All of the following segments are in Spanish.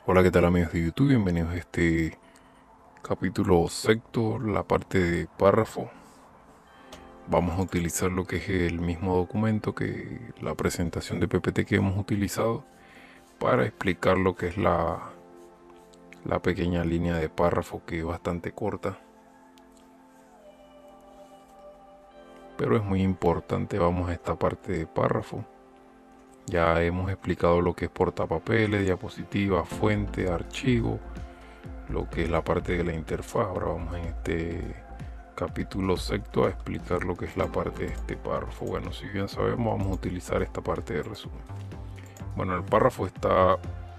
Hola, ¿qué tal amigos de YouTube? Bienvenidos a este capítulo sexto, la parte de párrafo. Vamos a utilizar lo que es el mismo documento que la presentación de PPT que hemos utilizado para explicar lo que es la pequeña línea de párrafo, que es bastante corta, pero es muy importante. Vamos a esta parte de párrafo. Ya hemos explicado lo que es portapapeles, diapositiva, fuente, archivo, lo que es la parte de la interfaz. Ahora vamos en este capítulo sexto a explicar lo que es la parte de este párrafo. Bueno, si bien sabemos, vamos a utilizar esta parte de resumen. Bueno, el párrafo está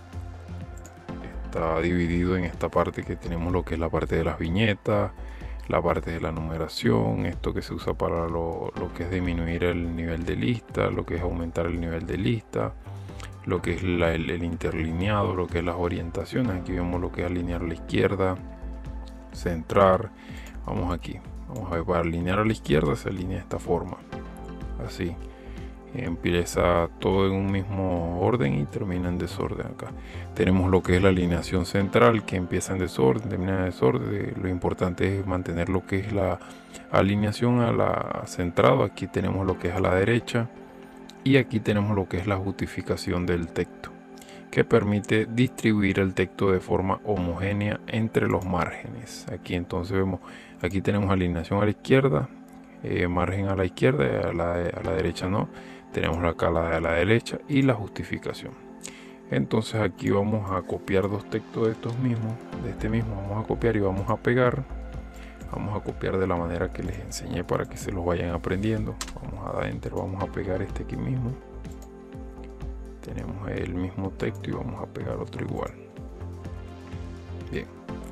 dividido en esta parte que tenemos lo que es la parte de las viñetas, la parte de la numeración, esto que se usa para lo que es disminuir el nivel de lista, lo que es aumentar el nivel de lista, lo que es el interlineado, lo que es las orientaciones. Aquí vemos lo que es alinear a la izquierda, centrar. Vamos aquí, vamos a ver, para alinear a la izquierda se alinea de esta forma, así empieza todo en un mismo orden y termina en desorden. Acá tenemos lo que es la alineación central, que empieza en desorden, termina en desorden. Lo importante es mantener lo que es la alineación a la centrado. Aquí tenemos lo que es a la derecha y aquí tenemos lo que es la justificación del texto, que permite distribuir el texto de forma homogénea entre los márgenes. Aquí entonces vemos, aquí tenemos alineación a la izquierda, margen a la izquierda, y a la derecha no. Tenemos acá la de la derecha y la justificación. Entonces aquí vamos a copiar dos textos de estos mismos, de este mismo vamos a copiar y vamos a pegar. Vamos a copiar de la manera que les enseñé para que se los vayan aprendiendo. Vamos a dar enter, vamos a pegar este aquí mismo. Tenemos el mismo texto y vamos a pegar otro igual. Bien.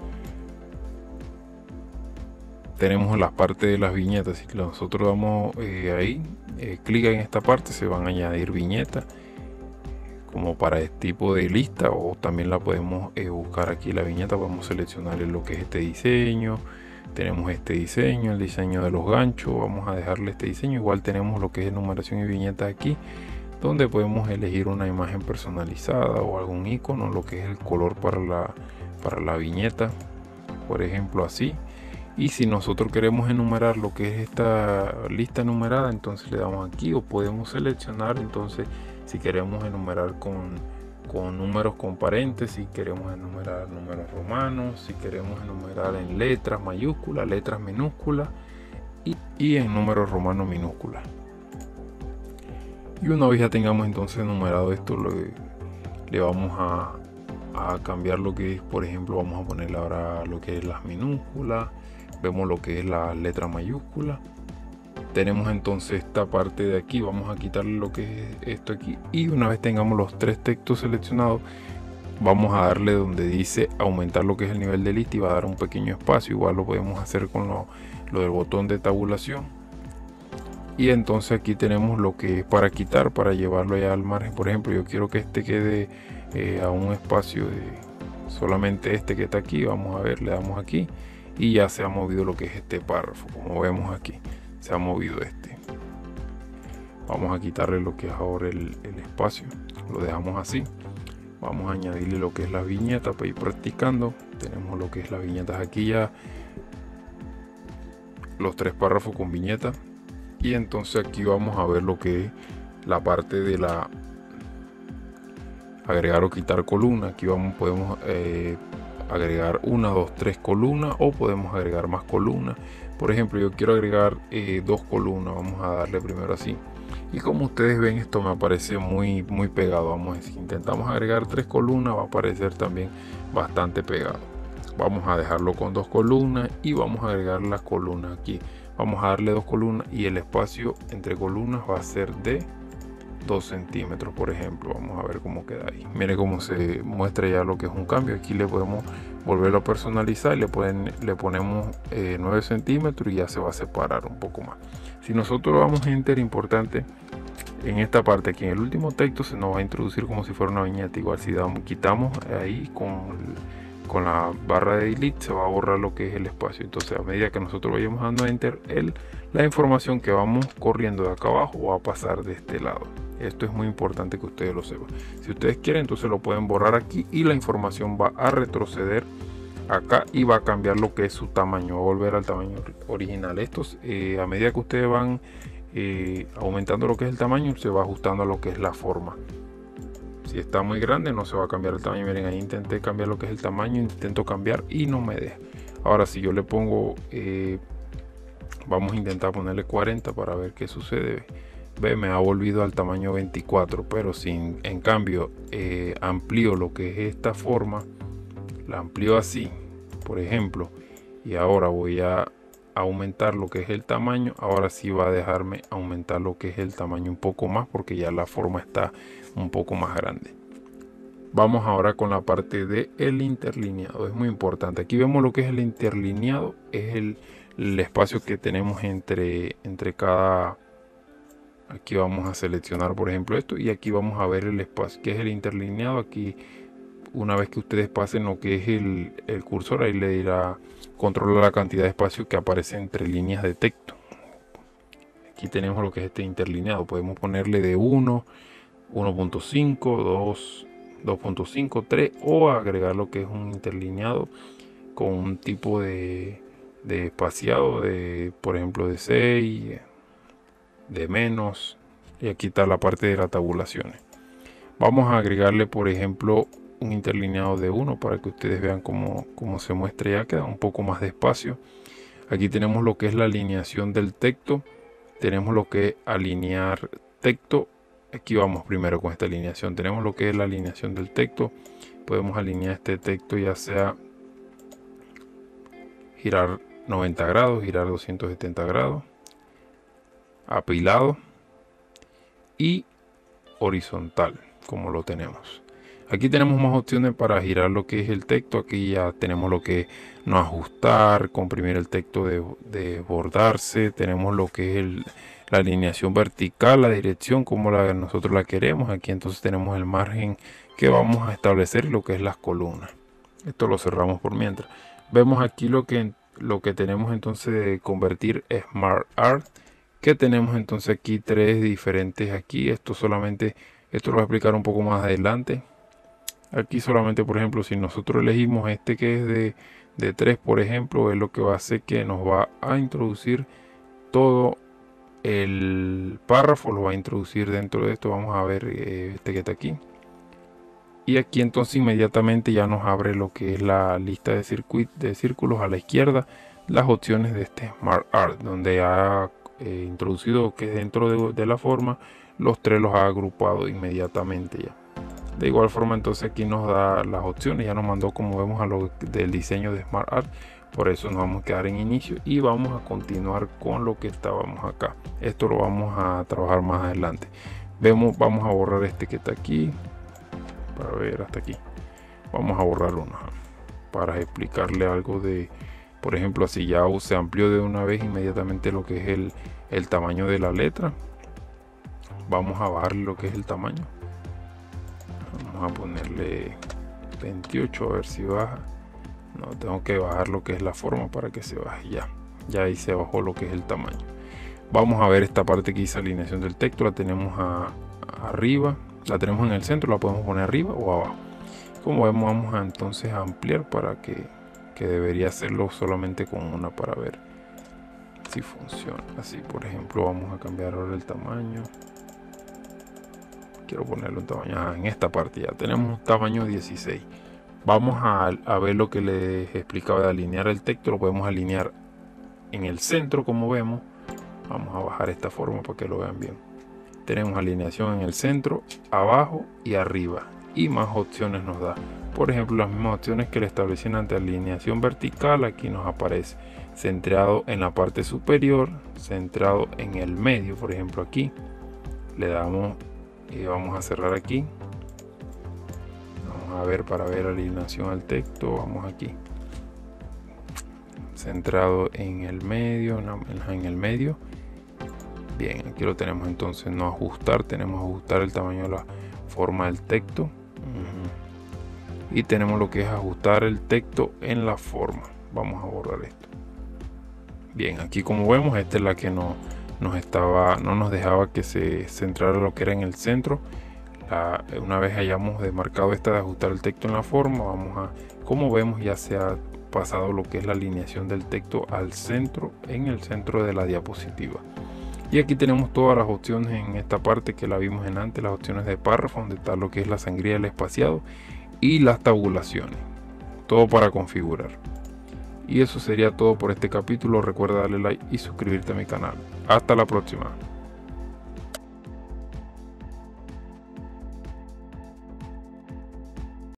Tenemos la parte de las viñetas. Si nosotros damos ahí, clic en esta parte, se van a añadir viñetas como para este tipo de lista, o también la podemos buscar aquí la viñeta. Podemos seleccionar lo que es este diseño. Tenemos este diseño, el diseño de los ganchos. Vamos a dejarle este diseño. Igual tenemos lo que es numeración y viñeta aquí, donde podemos elegir una imagen personalizada o algún icono, lo que es el color para la viñeta, por ejemplo así. Y si nosotros queremos enumerar lo que es esta lista enumerada, entonces le damos aquí, o podemos seleccionar entonces si queremos enumerar con números con paréntesis, si queremos enumerar números romanos, si queremos enumerar en letras mayúsculas, letras minúsculas y en números romanos minúsculas. Y una vez ya tengamos entonces enumerado esto, le vamos a cambiar lo que es, por ejemplo, vamos a ponerle ahora lo que es las minúsculas. Vemos lo que es la letra mayúscula. Tenemos entonces esta parte de aquí, vamos a quitarle lo que es esto aquí, y una vez tengamos los tres textos seleccionados, vamos a darle donde dice aumentar lo que es el nivel de lista y va a dar un pequeño espacio. Igual lo podemos hacer con lo del botón de tabulación. Y entonces aquí tenemos lo que es para quitar, para llevarlo ya al margen. Por ejemplo, yo quiero que este quede a un espacio de solamente este que está aquí. Vamos a ver, le damos aquí y ya se ha movido lo que es este párrafo. Como vemos aquí, se ha movido este. Vamos a quitarle lo que es ahora el espacio, lo dejamos así. Vamos a añadirle lo que es la viñeta para ir practicando. Tenemos lo que es las viñetas aquí ya, los tres párrafos con viñeta. Y entonces aquí vamos a ver lo que es la parte de la agregar o quitar columna. Aquí podemos agregar 1, 2, 3 columnas, o podemos agregar más columnas. Por ejemplo, yo quiero agregar 2 columnas. Vamos a darle primero así. Y como ustedes ven, esto me aparece muy pegado. Vamos a decir, intentamos agregar 3 columnas, va a aparecer también bastante pegado. Vamos a dejarlo con 2 columnas y vamos a agregar las columnas aquí. Vamos a darle 2 columnas y el espacio entre columnas va a ser de 2 centímetros, por ejemplo. Vamos a ver cómo queda ahí. Mire cómo se muestra ya lo que es un cambio. Aquí le podemos volverlo a personalizar y le ponemos 9 centímetros y ya se va a separar un poco más. Si nosotros damos enter, importante en esta parte, aquí en el último texto se nos va a introducir como si fuera una viñeta. Igual si quitamos ahí con con la barra de delete se va a borrar lo que es el espacio. Entonces a medida que nosotros vayamos dando enter, la información que vamos corriendo de acá abajo va a pasar de este lado. Esto es muy importante que ustedes lo sepan. Si ustedes quieren, entonces lo pueden borrar aquí y la información va a retroceder acá y va a cambiar lo que es su tamaño, va a volver al tamaño original. Estos a medida que ustedes van aumentando lo que es el tamaño, se va ajustando a lo que es la forma. Si está muy grande no se va a cambiar el tamaño. Miren, ahí intenté cambiar lo que es el tamaño, intento cambiar y no me deja. Ahora si yo le pongo vamos a intentar ponerle 40 para ver qué sucede. Ve, me ha volvido al tamaño 24, pero sin, en cambio amplío lo que es esta forma, la amplío así, por ejemplo, y ahora voy a aumentar lo que es el tamaño. Ahora sí va a dejarme aumentar lo que es el tamaño un poco más, porque ya la forma está un poco más grande. Vamos ahora con la parte de el interlineado. Es muy importante. Aquí vemos lo que es el interlineado, es el espacio que tenemos entre cada. Aquí vamos a seleccionar por ejemplo esto y aquí vamos a ver el espacio que es el interlineado. Aquí una vez que ustedes pasen lo que es el cursor, ahí le dirá controlar la cantidad de espacio que aparece entre líneas de texto. Aquí tenemos lo que es este interlineado. Podemos ponerle de 1, 1.5, 2, 2.5, 3 o agregar lo que es un interlineado con un tipo de espaciado de, por ejemplo, de 6, de menos, y aquí está la parte de las tabulaciones. Vamos a agregarle por ejemplo un interlineado de 1 para que ustedes vean cómo se muestra. Ya queda un poco más de espacio. Aquí tenemos lo que es la alineación del texto, tenemos lo que es alinear texto. Aquí vamos primero con esta alineación. Tenemos lo que es la alineación del texto. Podemos alinear este texto ya sea girar 90 grados, girar 270 grados, apilado y horizontal, como lo tenemos. Aquí tenemos más opciones para girar lo que es el texto. Aquí ya tenemos lo que es no ajustar, comprimir el texto, de bordarse. Tenemos lo que es la alineación vertical, la dirección como nosotros la queremos. Aquí entonces tenemos el margen que vamos a establecer y lo que es las columnas. Esto lo cerramos por mientras. Vemos aquí lo que tenemos entonces de convertir Smart Art, que tenemos entonces aquí tres diferentes. Aquí esto lo voy a explicar un poco más adelante. Aquí solamente, por ejemplo, si nosotros elegimos este que es de 3, por ejemplo, es lo que va a hacer que nos va a introducir todo el párrafo, lo va a introducir dentro de esto. Vamos a ver este que está aquí. Y aquí entonces inmediatamente ya nos abre lo que es la lista de círculos a la izquierda, las opciones de este Smart Art, donde ha introducido que dentro de la forma los tres los ha agrupado inmediatamente ya. De igual forma entonces aquí nos da las opciones, ya nos mandó como vemos a lo del diseño de Smart Art. Por eso nos vamos a quedar en inicio y vamos a continuar con lo que estábamos acá. Esto lo vamos a trabajar más adelante. Vamos a borrar este que está aquí para ver hasta aquí. Vamos a borrar uno para explicarle algo de, por ejemplo, así ya se amplió de una vez inmediatamente lo que es el tamaño de la letra. Vamos a bajar lo que es el tamaño. Vamos a ponerle 28 a ver si baja. No, tengo que bajar lo que es la forma para que se baje. Ya ahí se bajó lo que es el tamaño. Vamos a ver esta parte que dice alineación del texto. La tenemos arriba, la tenemos en el centro, la podemos poner arriba o abajo. Como vemos, vamos a entonces ampliar para que debería hacerlo solamente con una para ver si funciona. Así, por ejemplo, vamos a cambiar ahora el tamaño. Quiero ponerlo en tamaño, en esta parte ya tenemos un tamaño 16. Vamos a ver lo que les explicaba de alinear el texto. Lo podemos alinear en el centro, como vemos. Vamos a bajar esta forma para que lo vean bien. Tenemos alineación en el centro, abajo y arriba, y más opciones nos da. Por ejemplo, las mismas opciones que le establecen ante alineación vertical, aquí nos aparece centrado en la parte superior, centrado en el medio. Por ejemplo, aquí le damos y vamos a cerrar aquí. Vamos a ver para ver alineación al texto. Vamos aquí, centrado en el medio, en el medio. Bien, aquí lo tenemos. Entonces no ajustar, tenemos ajustar el tamaño de la forma del texto. y tenemos lo que es ajustar el texto en la forma. Vamos a borrar esto. Bien, aquí como vemos, esta es la que no nos dejaba que se centrara lo que era en el centro. Una vez hayamos demarcado esta de ajustar el texto en la forma, vamos a, como vemos, ya se ha pasado lo que es la alineación del texto al centro, en el centro de la diapositiva. Y aquí tenemos todas las opciones en esta parte que la vimos en antes, las opciones de párrafo, donde está lo que es la sangría del espaciado y las tabulaciones, todo para configurar. Y eso sería todo por este capítulo. Recuerda darle like y suscribirte a mi canal. Hasta la próxima.